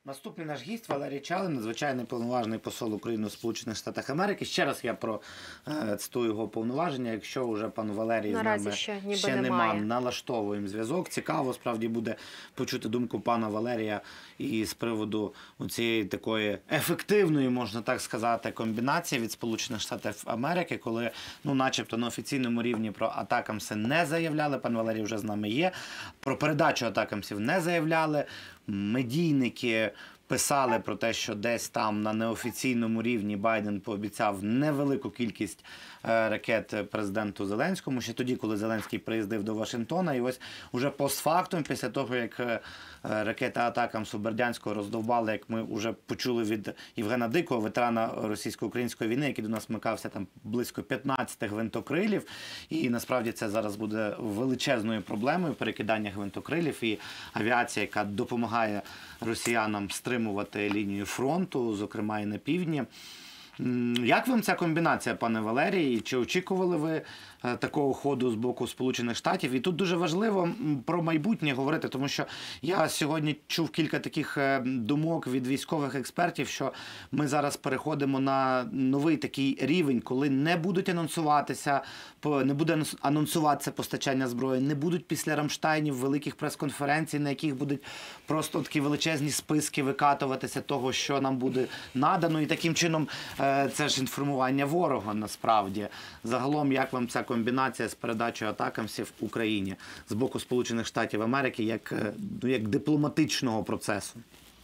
Наступний наш гість Валерій Чалий, надзвичайний повноважний посол України у Сполучених Штатах Америки. Ще раз я процитую його повноваження. Якщо вже пан Валерій з нами ще нема, налаштовуємо зв'язок. Цікаво справді буде почути думку пана Валерія і з приводу цієї такої ефективної, можна так сказати, комбінації від Сполучених Штатів Америки, коли, ну, начебто на офіційному рівні про атакамси не заявляли, пан Валерій вже з нами є, про передачу атакамсів не заявляли, медійники писали про те, що десь там на неофіційному рівні Байден пообіцяв невелику кількість ракет президенту Зеленському, ще тоді, коли Зеленський приїздив до Вашингтона. І ось уже постфактум, після того, як ракети атакамсу Бердянського роздовбали, як ми вже почули від Євгена Дикого, ветерана російсько-української війни, який до нас вмикався там близько 15 гвинтокрилів. І насправді це зараз буде величезною проблемою перекидання гвинтокрилів і авіація, яка допомагає росіянам стримувати лінію фронту, зокрема і на півдні. Як вам ця комбінація, пане Валерій? Чи очікували ви такого ходу з боку Сполучених Штатів? І тут дуже важливо про майбутнє говорити, тому що я сьогодні чув кілька таких думок від військових експертів, що ми зараз переходимо на новий такий рівень, коли не будуть анонсуватися, не буде анонсуватися постачання зброї, не будуть після Рамштайнів великих прес-конференцій, на яких будуть просто такі величезні списки викатуватися того, що нам буде надано, і таким чином це ж інформування ворога насправді. Загалом, як вам ця комбінація з передачою атакамсів Україні з боку Сполучених Штатів Америки як дипломатичного процесу?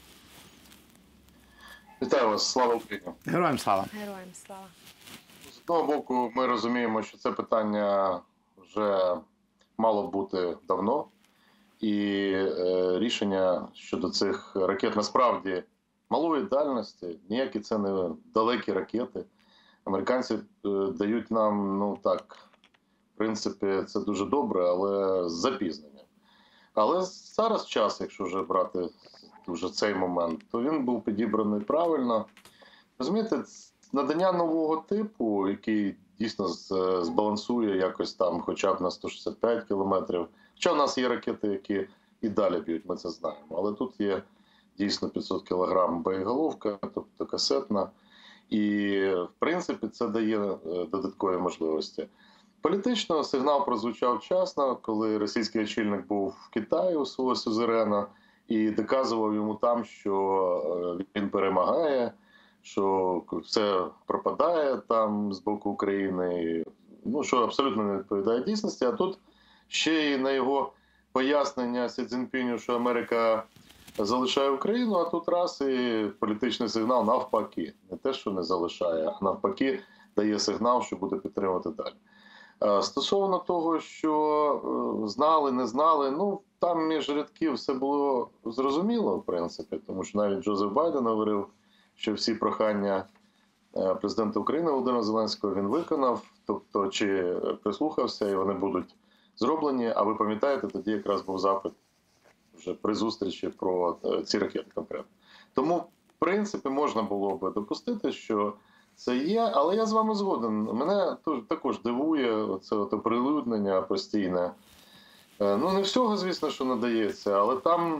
Вітаю вас, слава Україні! Героям слава! Героям слава! З одного боку, ми розуміємо, що це питання вже мало бути давно. І рішення щодо цих ракет насправді малої дальності, ніякі це не далекі ракети. Американці дають нам, ну так, в принципі, це дуже добре, але з запізненням. Але зараз час, якщо вже брати вже цей момент, то він був підібраний правильно. Розумієте, надання нового типу, який дійсно збалансує якось там хоча б на 165 кілометрів. Хоча в нас є ракети, які і далі б'ють, ми це знаємо. Але тут є дійсно 500 кілограм боєголовка, тобто касетна. І, в принципі, це дає додаткові можливості. Політично сигнал прозвучав вчасно, коли російський очільник був в Китаї у свого сюзерена і доказував йому там, що він перемагає, що все пропадає там з боку України, ну, що абсолютно не відповідає дійсності. А тут ще й на його пояснення Сі Цзіньпіню, що Америка залишає Україну, а тут раз і політичний сигнал навпаки. Не те, що не залишає, а навпаки дає сигнал, що буде підтримувати далі. Стосовно того, що знали, не знали, ну, там між рядків все було зрозуміло, в принципі, тому що навіть Джозеф Байден говорив, що всі прохання президента України Володимира Зеленського він виконав, тобто чи прислухався, і вони будуть зроблені. А ви пам'ятаєте, тоді якраз був запит вже при зустрічі про ці ракети конкретно. Тому, в принципі, можна було би допустити, що це є, але я з вами згоден. Мене також дивує це оприлюднення постійне. Ну, не всього, звісно, що надається, але там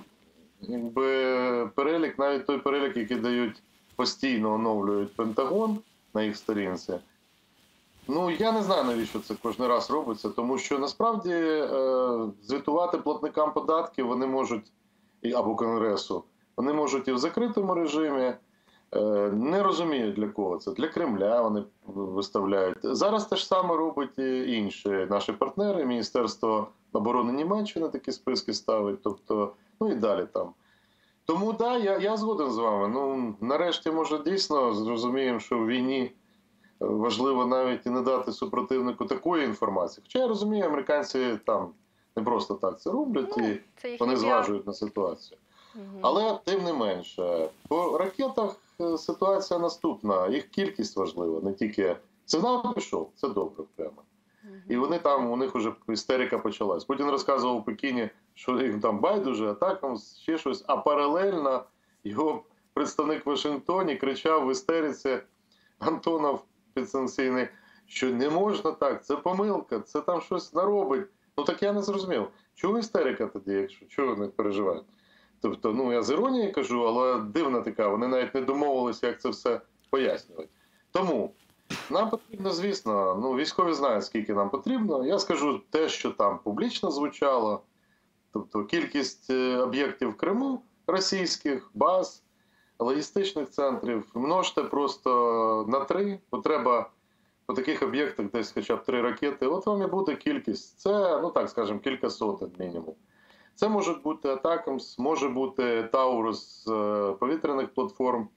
якби перелік, навіть той перелік, який дають постійно, оновлюють Пентагон на їх сторінці. Ну, я не знаю, навіщо це кожен раз робиться, тому що насправді звітувати платникам податків вони можуть, або Конгресу, вони можуть і в закритому режимі. Не розумію, для кого це. Для Кремля вони виставляють. Зараз те ж саме робить і інші наші партнери. Міністерство оборони Німеччини такі списки ставить, тобто, ну і далі там. Тому, так, я згоден з вами. Ну, нарешті, може, дійсно зрозуміємо, що в війні важливо навіть і не дати супротивнику такої інформації. Хоча я розумію, американці там не просто так це роблять, і вони зважують на ситуацію. Але, тим не менше, по ракетах ситуація наступна. Їх кількість важлива, не тільки... Сигнал пішов, це добре прямо. І вони там, у них вже істерика почалась. Путін розказував у Пекіні, що їм там байдуже, а так там ще щось. А паралельно його представник в Вашингтоні кричав в істериці, Антонов підсанкційний, що не можна так, це помилка, це там щось наробить. Ну так я не зрозумів. Чого істерика тоді, якщо чого вони переживають? Тобто, ну я з іронією кажу, але дивна така, вони навіть не домовилися, як це все пояснювати. Тому нам потрібно, звісно, ну військові знають, скільки нам потрібно. Я скажу те, що там публічно звучало. Тобто кількість об'єктів в Криму, російських, баз, логістичних центрів, множте просто на 3, бо треба по таких об'єктах десь хоча б 3 ракети. От вам і буде кількість. Це, ну так скажемо, кілька сотень мінімум. Це може бути Атакамс, може бути Таурус з повітряних платформ.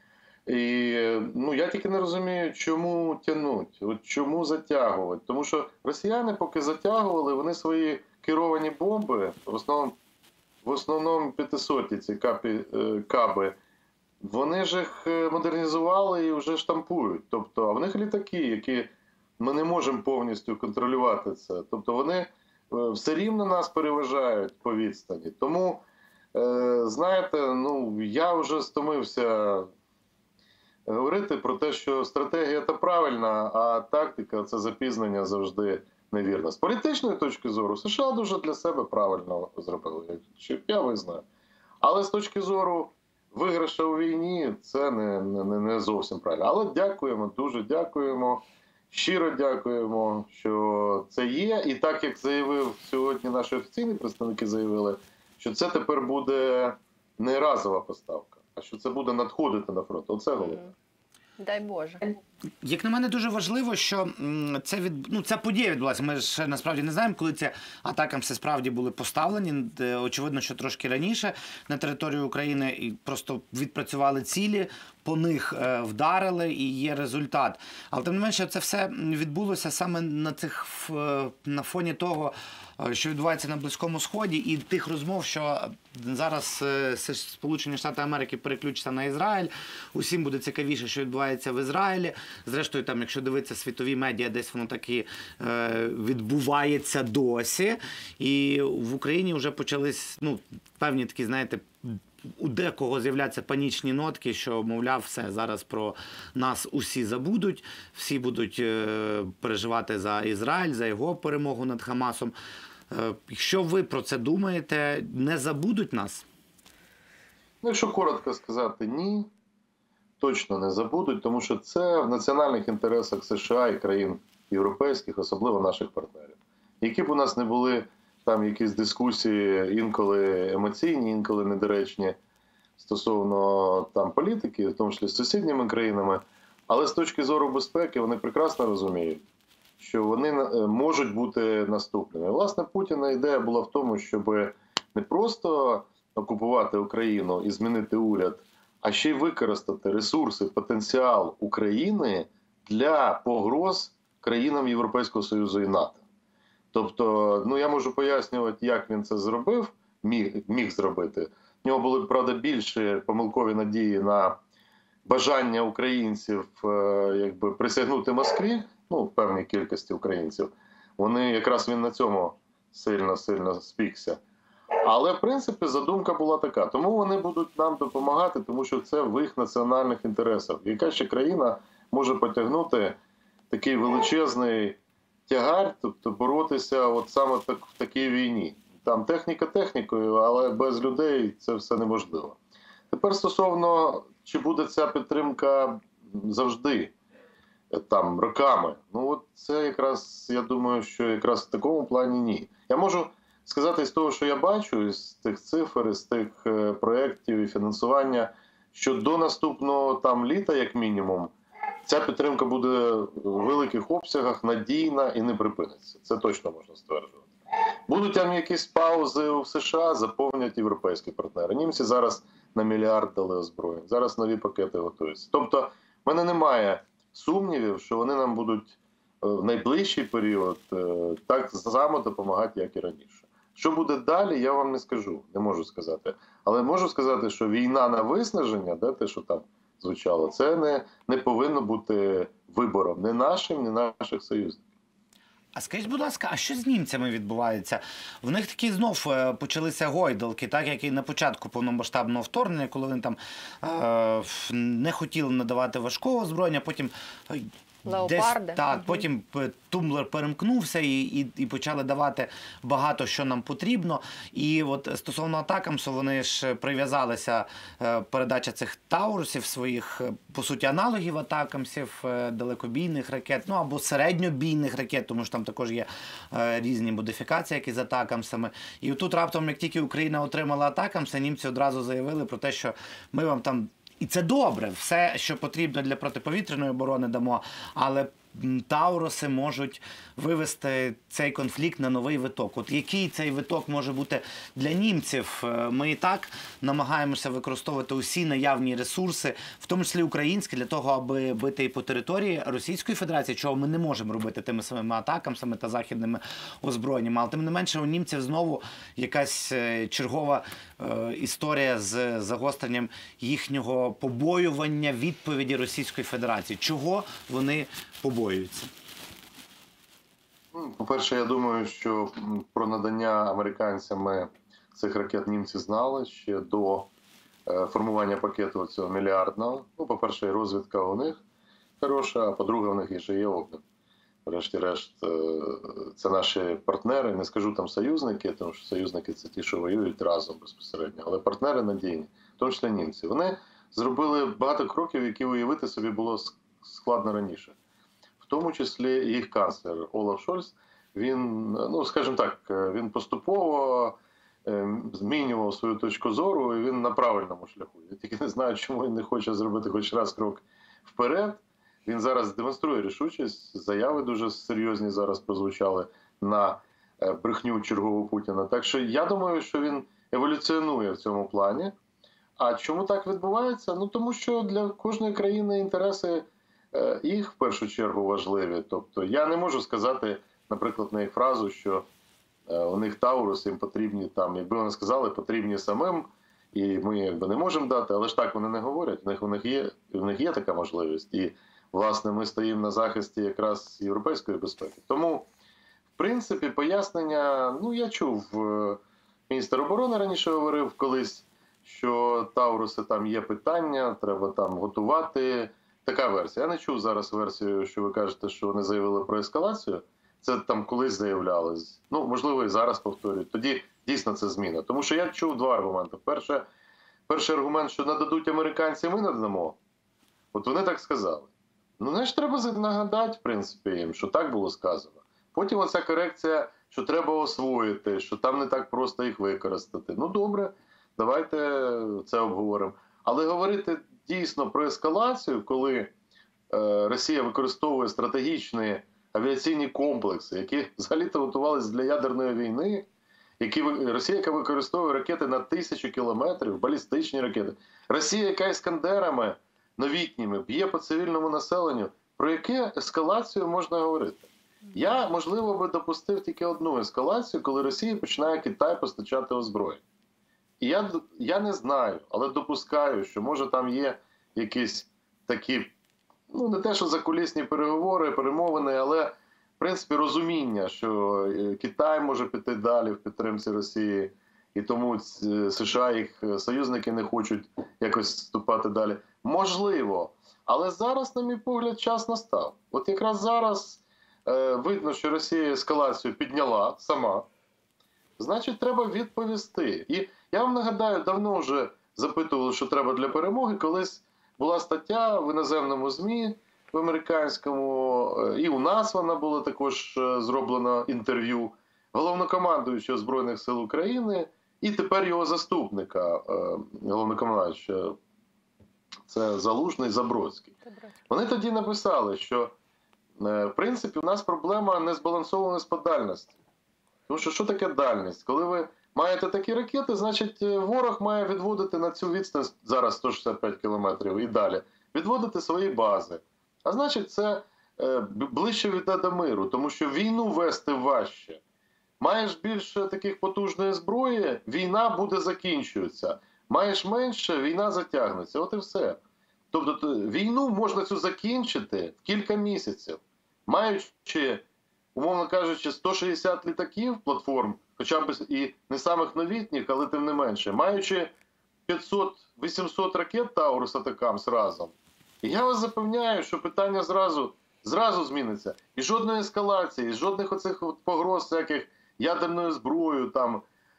І ну, я тільки не розумію, чому тягнуть, от чому затягувати. Тому що росіяни поки затягували, вони свої керовані бомби, в основному 500 ці каби, вони ж їх модернізували і вже штампують. Тобто, а в них літаки, які ми не можемо повністю контролювати це. Тобто вони все рівно нас переважають по відстані. Тому, знаєте, ну я вже стомився говорити про те, що стратегія – це правильна, а тактика – це запізнення завжди невірна. З політичної точки зору США дуже для себе правильно зробили, я визнаю. Але з точки зору виграшу у війні це не зовсім правильно. Але дякуємо, дуже дякуємо, щиро дякуємо, що це є. І так, як заявив сьогодні наші офіційні представники, заявили, що це тепер буде не разова поставка, а що це буде надходити на фронт. Оце головне. Дай Боже. Як на мене, дуже важливо, що ця подія відбулася. Ми ж насправді не знаємо, коли ці атакамси справді були поставлені. Очевидно, що трошки раніше на територію України і просто відпрацювали цілі, по них вдарили і є результат. Але тим не менше, це все відбулося саме на фоні того, що відбувається на Близькому Сході, і тих розмов, що зараз Сполучені Штати Америки переключаться на Ізраїль. Усім буде цікавіше, що відбувається в Ізраїлі. Зрештою, там, якщо дивитися світові медіа, десь воно таки відбувається досі. І в Україні вже почались певні такі, знаєте, у декого з'являються панічні нотки, що, мовляв, все, зараз про нас усі забудуть, всі будуть переживати за Ізраїль, за його перемогу над Хамасом. Якщо ви про це думаєте, не забудуть нас? Ну, якщо коротко сказати, ні, точно не забудуть, тому що це в національних інтересах США і країн європейських, особливо наших партнерів. Які б у нас не були там якісь дискусії, інколи емоційні, інколи недоречні, стосовно там політики, в тому числі з сусідніми країнами, але з точки зору безпеки вони прекрасно розуміють, що вони можуть бути наступними. Власне, Путіна ідея була в тому, щоб не просто окупувати Україну і змінити уряд, а ще й використати ресурси, потенціал України для погроз країнам Європейського Союзу і НАТО. Тобто, я можу пояснювати, як він це зробив, міг зробити. В нього були, правда, більше помилкові надії на бажання українців присягнути Москві, певній кількості українців. Він на цьому сильно спікся. Але, в принципі, задумка була така. Тому вони будуть нам допомагати, тому що це в їх національних інтересах. Яка ще країна може потягнути такий величезний тягар, тобто боротися от саме в такій війні. Там техніка технікою, але без людей це все неможливо. Тепер стосовно, чи буде ця підтримка завжди, там, роками. Це якраз, я думаю, що якраз в такому плані ні. Я можу сказати з того, що я бачу, з тих цифр, з тих проєктів і фінансування, що до наступного там літа, як мінімум, ця підтримка буде в великих обсягах, надійна і не припиниться. Це точно можна стверджувати. Будуть там якісь паузи у США, заповнять європейські партнери. Німці зараз на мільярд дали озброєнь, зараз нові пакети готуються. Тобто, в мене немає сумнівів, що вони нам будуть в найближчий період так само допомагати, як і раніше. Що буде далі, я вам не скажу, не можу сказати. Але можу сказати, що війна на виснаження, те, що там звучало, це не повинно бути вибором ні нашим, ні наших союзників. А скажіть, будь ласка, а що з німцями відбувається? В них такі знов почалися гойдалки, так, як і на початку повномасштабного вторгнення, коли вони там не хотіли надавати важкого озброєння, потім Леопарди. Так, потім тумблер перемкнувся і почали давати багато, що нам потрібно. І от стосовно атакамсу, вони ж прив'язалися, передача цих таурусів своїх, по суті, аналогів атакамсів, далекобійних ракет, ну або середньобійних ракет, тому що там також є різні модифікації, як і з атакамсами. І тут раптом, як тільки Україна отримала атакамси, німці одразу заявили про те, що ми вам там, і це добре, все, що потрібно для протиповітряної оборони дамо, але Тауруси можуть вивести цей конфлікт на новий виток. От який цей виток може бути для німців? Ми і так намагаємося використовувати усі наявні ресурси, в тому числі українські, для того, аби бити і по території Російської Федерації, чого ми не можемо робити тими самими атакамсами та західними озброєннями. Але тим не менше у німців знову якась чергова історія з загостренням їхнього побоювання відповіді Російської Федерації. Чого вони побоюються? По-перше, я думаю, що про надання американцями цих ракет німці знали ще до формування пакету цього мільярдного. Ну, по-перше, і розвідка у них хороша, а по-друге, у них ще є обмін. Врешті-решт, це наші партнери, не скажу там союзники, тому що союзники – це ті, що воюють разом безпосередньо, але партнери надійні, в тому числі німці. Вони зробили багато кроків, які уявити собі було складно раніше. В тому числі їх канцлер Олаф Шольц, він, ну, скажімо так, він поступово змінював свою точку зору, і він на правильному шляху. Я тільки не знаю, чому він не хоче зробити хоч раз крок вперед. Він зараз демонструє рішучість, заяви дуже серйозні зараз прозвучали на брехню чергову Путіна. Так що я думаю, що він еволюціонує в цьому плані. А чому так відбувається? Ну, тому що для кожної країни інтереси їх в першу чергу важливі. Тобто я не можу сказати, наприклад, на їх фразу, що у них Таурус, їм потрібні там, якби вони сказали, потрібні самим, і ми якби не можемо дати, але ж так вони не говорять, у них є така можливість. І, власне, ми стоїмо на захисті якраз європейської безпеки. Тому, в принципі, пояснення, ну, я чув, міністр оборони раніше говорив колись, що Тауруси там є питання, треба там готувати. Така версія. Я не чув зараз версію, що ви кажете, що вони заявили про ескалацію. Це там колись заявляли. Ну, можливо, і зараз повторюють. Тоді дійсно це зміна. Тому що я чув два аргументи. Перший аргумент, що нададуть американці, ми надамо. От вони так сказали. Ну, знаєш, треба нагадати, в принципі, їм, що так було сказано. Потім оця корекція, що треба освоїти, що там не так просто їх використати. Ну, добре, давайте це обговоримо. Але говорити дійсно про ескалацію, коли Росія використовує стратегічні авіаційні комплекси, які взагалі-то готувалися для ядерної війни, Росія, яка використовує ракети на 1000 кілометрів, балістичні ракети. Росія, яка іскандерами новітніми б'є по цивільному населенню. Про яку ескалацію можна говорити? Я, можливо, би допустив тільки одну ескалацію, коли Росія починає Китай постачати озброєння. І я не знаю, але допускаю, що може там є якісь такі, ну не те, що закулісні переговори, перемовини, але в принципі розуміння, що Китай може піти далі в підтримці Росії, і тому США, їх союзники не хочуть якось вступати далі. Можливо, але зараз, на мій погляд, час настав. От якраз зараз видно, що Росія ескалацію підняла сама, значить треба відповісти. І я вам нагадаю, давно вже запитували, що треба для перемоги. Колись була стаття в іноземному ЗМІ, в американському, і у нас вона була також зроблена інтерв'ю головнокомандуючого Збройних сил України і тепер його заступника головнокомандуючого, це Залужний, Забродський. Вони тоді написали, що в принципі у нас проблема незбалансованості по дальності. Тому що таке дальність? Коли ви маєте такі ракети, значить ворог має відводити на цю відстань, зараз 165 кілометрів і далі, відводити свої бази. А значить це ближче йде до миру, тому що війну вести важче. Маєш більше таких потужної зброї, війна буде закінчуватися. Маєш менше, війна затягнеться. От і все. Тобто війну можна цю закінчити в кілька місяців, маючи, умовно кажучи, 160 літаків, платформ, хоча б і не самих новітніх, але тим не менше, маючи 500-800 ракет Таурус Атакамс разом. І я вас запевняю, що питання зразу зразу зміниться. І жодної ескалації, і жодних оцих погроз всяких ядерною зброєю. Там.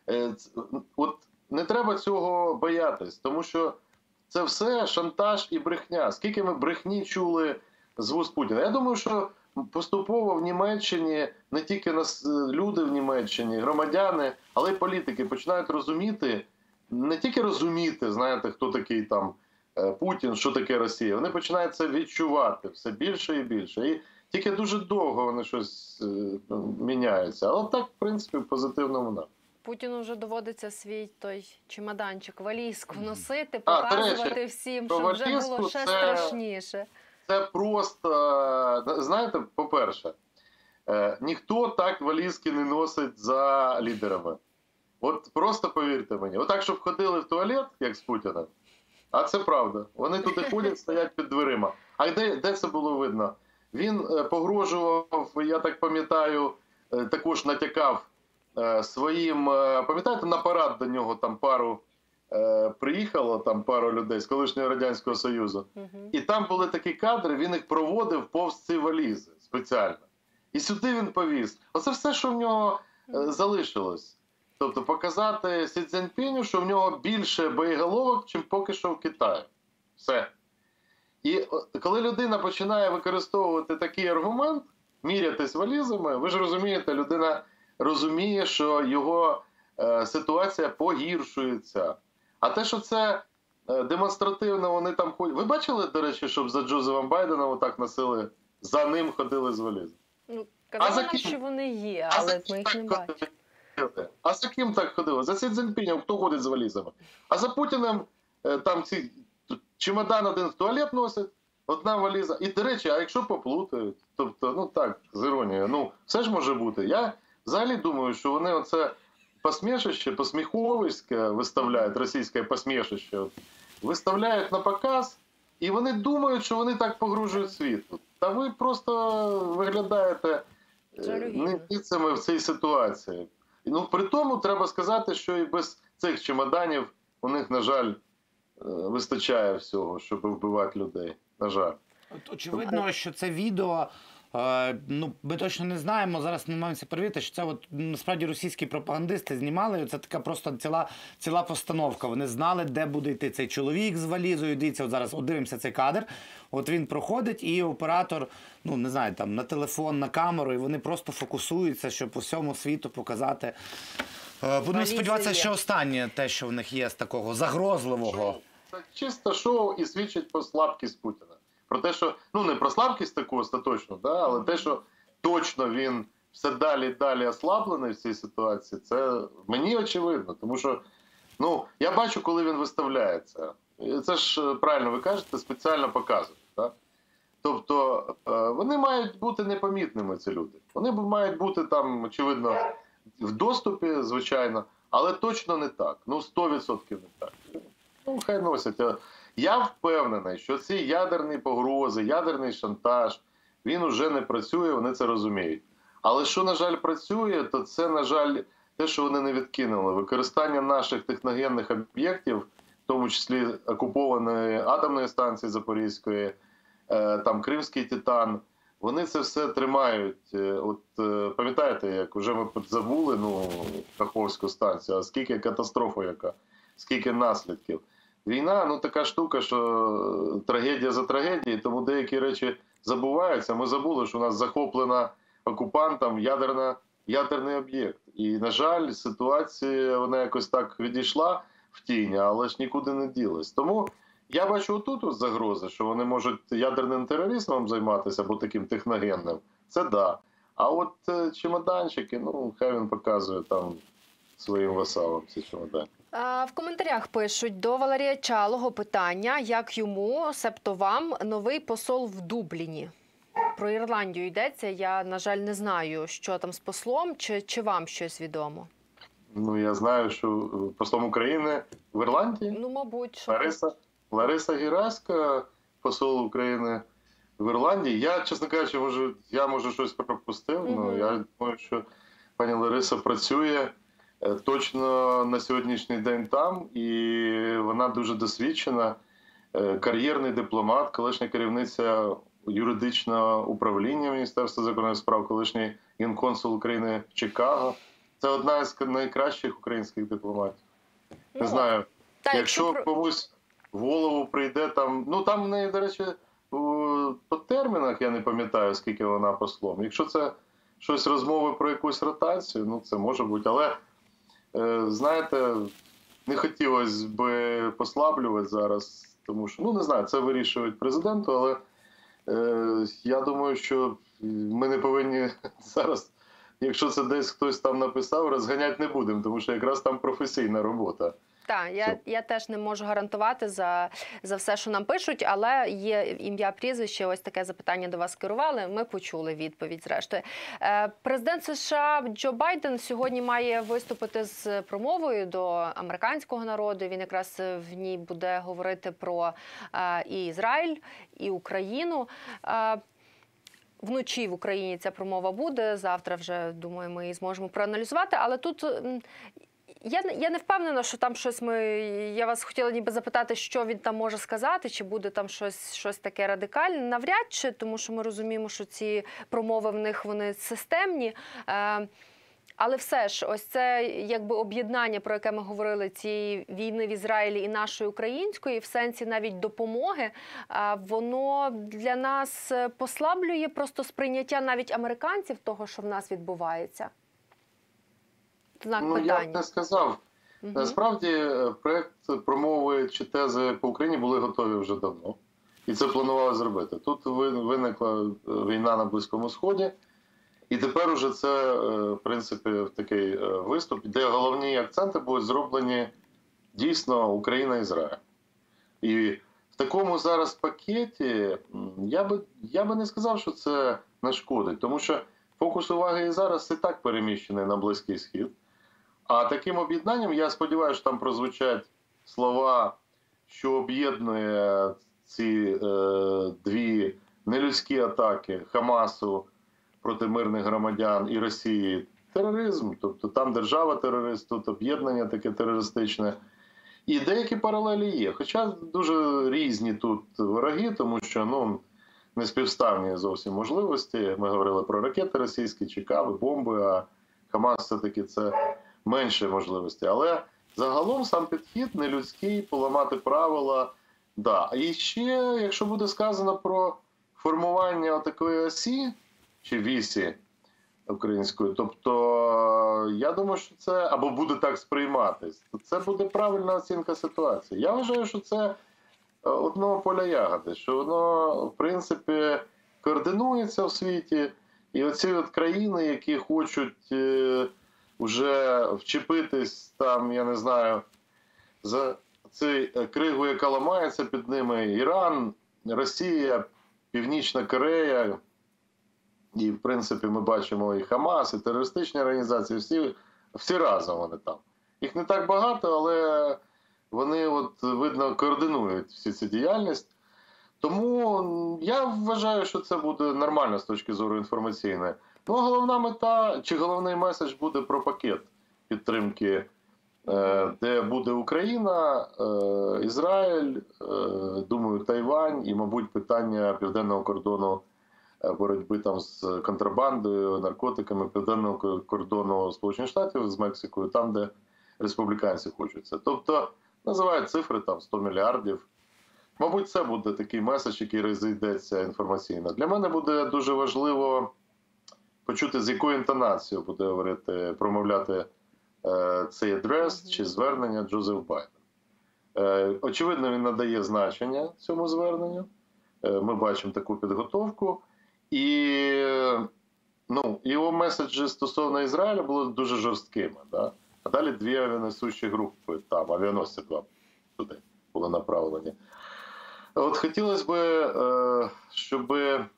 От не треба цього боятись, тому що це все шантаж і брехня. Скільки ми брехні чули з вуст Путіна. Я думаю, що поступово в Німеччині, не тільки люди в Німеччині, громадяни, але й політики починають розуміти, не тільки розуміти, знаєте, хто такий там Путін, що таке Росія. Вони починають це відчувати все більше і більше. І тільки дуже довго вони щось міняються. Але так, в принципі, в позитивному напрямку. Путіну вже доводиться свій той чемоданчик, валізку носити, показувати всім, щоб вже було ще страшніше. Це просто, знаєте, по-перше, ніхто так валізки не носить за лідерами. От просто повірте мені. Отак, щоб ходили в туалет, як з Путіним, а це правда. Вони туди ходять, стоять під дверима. А де це було видно? Він погрожував, я так пам'ятаю, також натякав своїм, пам'ятаєте, на парад до нього там приїхало там пару людей з колишнього Радянського Союзу. І там були такі кадри, він їх проводив повз ці валізи спеціально. І сюди він повіз. Оце все, що в нього залишилось. Тобто показати Сі Цзіньпіню, що в нього більше боєголовок, чим поки що в Китаї. Все. І коли людина починає використовувати такий аргумент, мірятись валізами, ви ж розумієте, людина розуміє, що його ситуація погіршується. А те, що це демонстративно вони там ходять... Ви бачили, до речі, щоб за Джозефом Байденом отак носили, за ним ходили з валізом? Ну, казали нам, що вони є, але ми їх не бачимо. А за ким так ходили? За Сі Цзіньпінем хто ходить з валізами? А за Путіним там ці чемодан один в туалет носить, одна валіза. І, до речі, а якщо поплутають? Тобто, ну так, з іронією, ну, все ж може бути. Я взагалі думаю, що вони оце посмішище, посміховиське виставляють, російське посмішище, виставляють на показ, і вони думають, що вони так погружують світу. Та ви просто виглядаєте ницями в цій ситуації. Ну, при тому треба сказати, що і без цих чемоданів у них, на жаль, вистачає всього, щоб вбивати людей. На жаль. Очевидно, що це відео, ну, ми точно не знаємо, зараз намагаємося перевірити, що це от, насправді російські пропагандисти знімали, це така просто ціла постановка. Вони знали, де буде йти цей чоловік з валізою. Дивіться, от зараз дивимося цей кадр. От він проходить, і оператор, ну, не знаю, там, на телефон, на камеру, і вони просто фокусуються, щоб усьому світу показати. Будемо сподіватися, що останнє те, що в них є з такого загрозливого. Це чисто шоу і свідчить про слабкість Путіна. Про те, що, ну, не про слабкість таку остаточну, да, але те, що точно він все далі і далі ослаблений в цій ситуації, це мені очевидно. Тому що, ну, я бачу, коли він виставляється. І це ж, правильно ви кажете, спеціально показують. Да? Тобто, вони мають бути непомітними, ці люди. Вони мають бути там, очевидно, в доступі, звичайно, але точно не так. Ну, 100% не так. Ну, хай носять. Я впевнений, що ці ядерні погрози, ядерний шантаж, він уже не працює, вони це розуміють. Але що, на жаль, працює, то це, на жаль, те, що вони не відкинули. Використання наших техногенних об'єктів, в тому числі окупованої атомної станції Запорізької, там Кримський Титан, вони це все тримають. От пам'ятаєте, як вже ми забули, ну, Каховську станцію, а скільки катастрофа яка, скільки наслідків. Війна, ну, така штука, що трагедія за трагедією, тому деякі речі забуваються. Ми забули, що у нас захоплена окупантом ядерний об'єкт. І, на жаль, ситуація, вона якось так відійшла в тінь, але ж нікуди не ділась. Тому я бачу отут загрози, що вони можуть ядерним тероризмом займатися, або таким техногенним. Це да. А от чемоданчики, ну, хай він показує там своїм васалам ці чемоданчики. В коментарях пишуть до Валерія Чалого питання, як йому, себто вам, новий посол в Дубліні. Про Ірландію йдеться. Я, на жаль, не знаю, що там з послом, чи вам щось відомо? Ну, я знаю, що послом України в Ірландії. Ну, мабуть. Що... Лариса Гераська, посол України в Ірландії. Я, чесно кажучи, може щось пропустив. Ну, я думаю, що пані Лариса працює точно на сьогоднішній день там, і вона дуже досвідчена, кар'єрний дипломат, колишня керівниця юридичне управління Міністерства закордонних справ, колишній генконсул України в Чикаго. Це одна з найкращих українських дипломатів. Не знаю, якщо комусь в голову прийде там... Ну, там в неї, до речі, по термінах я не пам'ятаю, скільки вона послом. Якщо це щось розмови про якусь ротацію, ну, це може бути. Але, знаєте, не хотілося б послаблювати зараз, тому що, ну, не знаю, це вирішують президенту, але я думаю, що ми не повинні зараз, якщо це десь хтось там написав, розганяти не будемо, тому що якраз там професійна робота. Так, я теж не можу гарантувати за все, що нам пишуть, але є ім'я, прізвище, ось таке запитання до вас скерували, ми почули відповідь зрештою. Президент США Джо Байден сьогодні має виступити з промовою до американського народу, він якраз в ній буде говорити про і Ізраїль, і Україну. Вночі в Україні ця промова буде, завтра вже, думаю, ми її зможемо проаналізувати, але тут... Я не впевнена, що там щось я вас хотіла ніби запитати, що він там може сказати, чи буде там щось таке радикальне. Навряд чи, тому що ми розуміємо, що ці промови в них, вони системні. Але все ж, ось це якби об'єднання, про яке ми говорили, цієї війни в Ізраїлі і нашої української, в сенсі навіть допомоги, воно для нас послаблює просто сприйняття навіть американців того, що в нас відбувається. Ну, я б не сказав. Насправді, проєкт промови чи тези по Україні були готові вже давно. І це планували зробити. Тут виникла війна на Близькому Сході. І тепер уже це, в принципі, такий виступ, де головні акценти будуть зроблені дійсно Україна-Ізраїль. І в такому зараз пакеті я би не сказав, що це нашкодить. Тому що фокус уваги і зараз і так переміщений на Близький Схід. А таким об'єднанням, я сподіваюся, що там прозвучать слова, що об'єднує ці дві нелюдські атаки Хамасу проти мирних громадян і Росії. Тероризм, тобто там держава-терорист, тут об'єднання таке терористичне. І деякі паралелі є. Хоча дуже різні тут вороги, тому що, ну, неспівставні зовсім можливості. Ми говорили про ракети російські, чи кави, бомби, а Хамас все-таки це менше можливості. Але загалом сам підхід нелюдський, поламати правила. Да. І ще, якщо буде сказано про формування такої осі, чи вісі української, тобто я думаю, що це, або буде так сприйматись, то це буде правильна оцінка ситуації. Я вважаю, що це одного поля ягоди, що воно, в принципі, координується в світі, і оці от країни, які хочуть вже вчепитись там, я не знаю, за цю кригу, яка ламається під ними, Іран, Росія, Північна Корея, і, в принципі, ми бачимо і Хамас, і терористичні організації, всі разом вони там. Їх не так багато, але вони, от, видно, координують всі ці діяльність. Тому я вважаю, що це буде нормально з точки зору інформаційної. Ну, а головна мета, чи головний меседж буде про пакет підтримки, де буде Україна, Ізраїль, думаю, Тайвань і, мабуть, питання південного кордону, боротьби там з контрабандою, наркотиками, південного кордону Сполучених Штатів з Мексикою, там, де республіканці хочуть це. Тобто, називають цифри там 100 мільярдів. Мабуть, це буде такий меседж, який розійдеться інформаційно. Для мене буде дуже важливо почути, з якою інтонацією буде говорити, промовляти цей адрес чи звернення Джозеф Байден. Очевидно, він надає значення цьому зверненню. Ми бачимо таку підготовку. І його меседжі стосовно Ізраїля були дуже жорсткими. Да? А далі дві авіаносущі групи, там авіаносці два туди були направлені. От хотілося б, щоб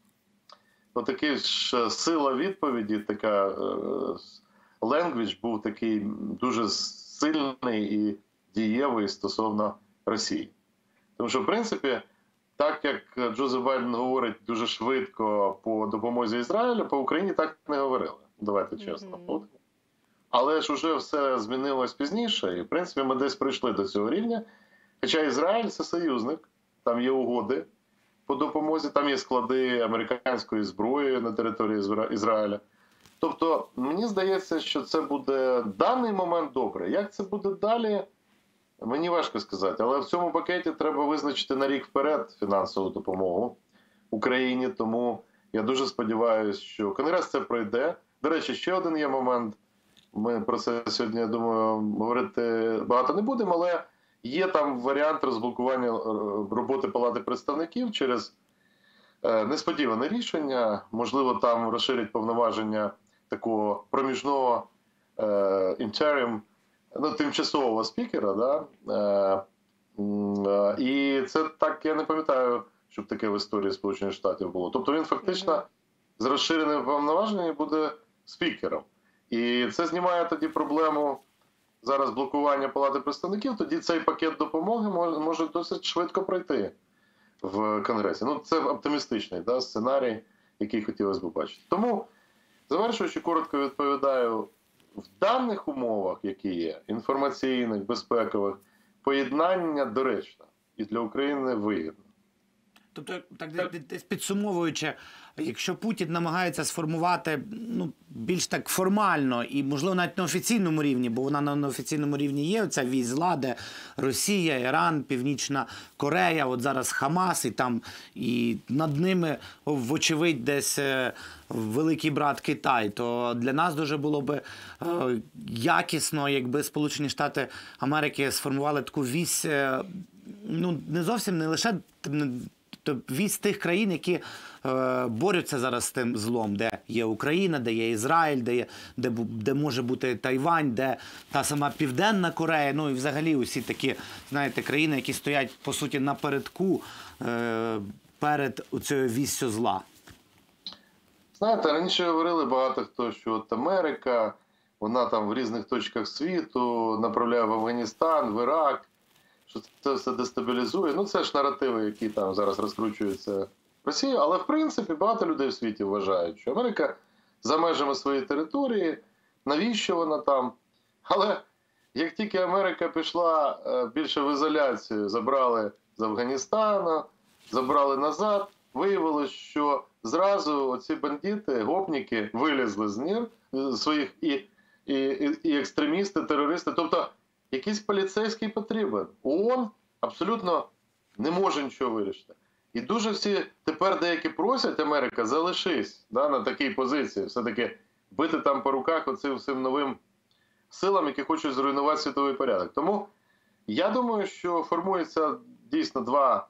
отакий ж сила відповіді, така language був такий дуже сильний і дієвий стосовно Росії. Тому що, в принципі, так як Джозеф Байден говорить дуже швидко по допомозі Ізраїлю, по Україні так не говорили. Давайте чесно. Але ж уже все змінилось пізніше, і, в принципі, ми десь прийшли до цього рівня. Хоча Ізраїль – це союзник, там є угоди, по допомозі. Там є склади американської зброї на території Ізраїля. Тобто, мені здається, що це буде в даний момент добре. Як це буде далі, мені важко сказати. Але в цьому пакеті треба визначити на рік вперед фінансову допомогу Україні. Тому я дуже сподіваюся, що Конгрес це пройде. До речі, ще один є момент. Ми про це сьогодні, я думаю, говорити багато не будемо, але є там варіант розблокування роботи Палати представників через несподіване рішення. Можливо, там розширять повноваження такого проміжного тимчасового спікера. Да? І це так, я не пам'ятаю, щоб таке в історії Сполучених Штатів було. Тобто він фактично з розширеним повноваженням буде спікером. І це знімає тоді проблему зараз блокування Палати представників, тоді цей пакет допомоги може досить швидко пройти в Конгресі. Ну, це оптимістичний, да, сценарій, який хотілося б бачити. Тому, завершуючи, коротко відповідаю, в даних умовах, які є, інформаційних, безпекових, поєднання доречно і для України вигідно. Тобто, так десь підсумовуючи, якщо Путін намагається сформувати більш так формально і, можливо, навіть на офіційному рівні, бо вона на офіційному рівні є, ця вісь зла, де Росія, Іран, Північна Корея, от зараз Хамас, і над ними, вочевидь, десь великий брат Китай, то для нас дуже було б якісно, якби Сполучені Штати Америки сформували таку вісь, не зовсім, не лише вісь тих країн, які борються зараз з тим злом, де є Україна, де є Ізраїль, де може бути Тайвань, де та сама Південна Корея, ну і взагалі усі такі, знаєте, країни, які стоять, по суті, напередку перед цією віссю зла. Знаєте, раніше говорили багато хто, що от Америка, вона там в різних точках світу направляє в Афганістан, в Ірак, що це все дестабілізує. Ну, це ж наративи, які там зараз розкручуються в Росії. Але, в принципі, багато людей в світі вважають, що Америка за межами своєї території, навіщо вона там. Але як тільки Америка пішла більше в ізоляцію, забрали з Афганістану, забрали назад, виявилось, що зразу оці бандити, гопніки вилізли з нір своїх і екстремісти, терористи. Тобто, якийсь поліцейський потрібен. ООН абсолютно не може нічого вирішити. І дуже всі тепер деякі просять, Америка, залишись на такій позиції. Все-таки бити там по руках оцим новим силам, які хочуть зруйнувати світовий порядок. Тому я думаю, що формується дійсно два,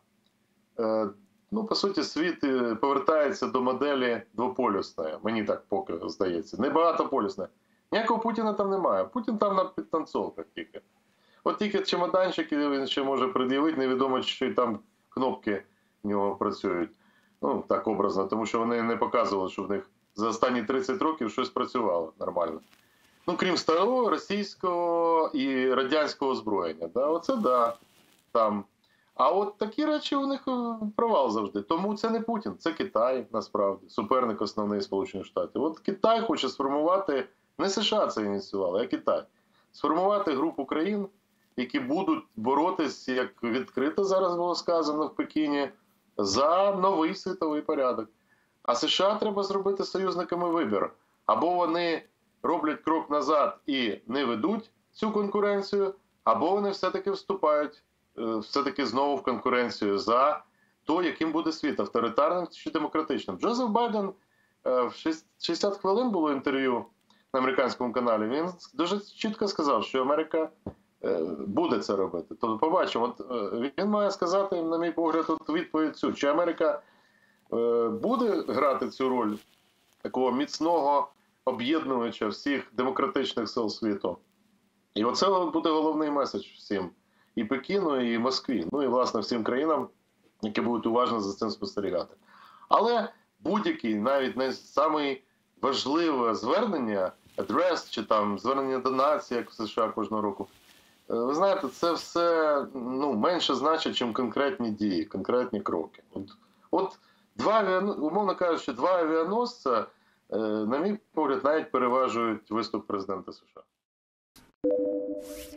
по суті, світ повертається до моделі двополюсної. Мені так поки здається. Не багатополюсної. Ніякого Путіна там немає. Путін там на підтанцовках тільки. От тільки чемоданчики він ще може пред'явити, невідомо, що й там кнопки в нього працюють. Ну, так образно, тому що вони не показували, що в них за останні 30 років щось працювало нормально. Ну, крім старого, російського і радянського озброєння. Да? Оце да, там. А от такі речі у них провал завжди. Тому це не Путін, це Китай, насправді, суперник основний Сполучених Штатів. От Китай хоче сформувати, не США це ініціювали, а Китай. Сформувати групу країн, які будуть боротись, як відкрито зараз було сказано в Пекіні, за новий світовий порядок. А США треба зробити союзниками вибір. Або вони роблять крок назад і не ведуть цю конкуренцію, або вони все-таки вступають все-таки знову в конкуренцію за то, яким буде світ, авторитарним чи демократичним. Джозеф Байден, в 60 хвилин було інтерв'ю на американському каналі, він дуже чітко сказав, що Америка буде це робити. Тобто побачимо, він має сказати, на мій погляд, відповідь цю, чи Америка буде грати цю роль такого міцного об'єднувача всіх демократичних сил світу. І оце буде головний меседж всім. І Пекіну, і Москві. Ну і, власне, всім країнам, які будуть уважно за цим спостерігати. Але будь-який, навіть найсамий важливе звернення, адрес, чи там звернення до нації, як в США кожного року, ви знаєте, це все менше значить, ніж конкретні дії, конкретні кроки. От умовно кажучи, два авіаносця, на мій погляд, навіть переважують виступ президента США.